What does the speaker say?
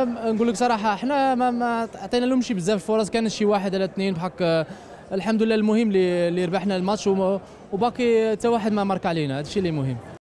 نقول لك صراحه حنا ما عطينا لهمش بزاف الفرص، كان شي واحد على اثنين بحق. الحمد لله المهم اللي ربحنا الماتش، وباقي حتى واحد ما مارك علينا، هذا الشيء اللي مهم.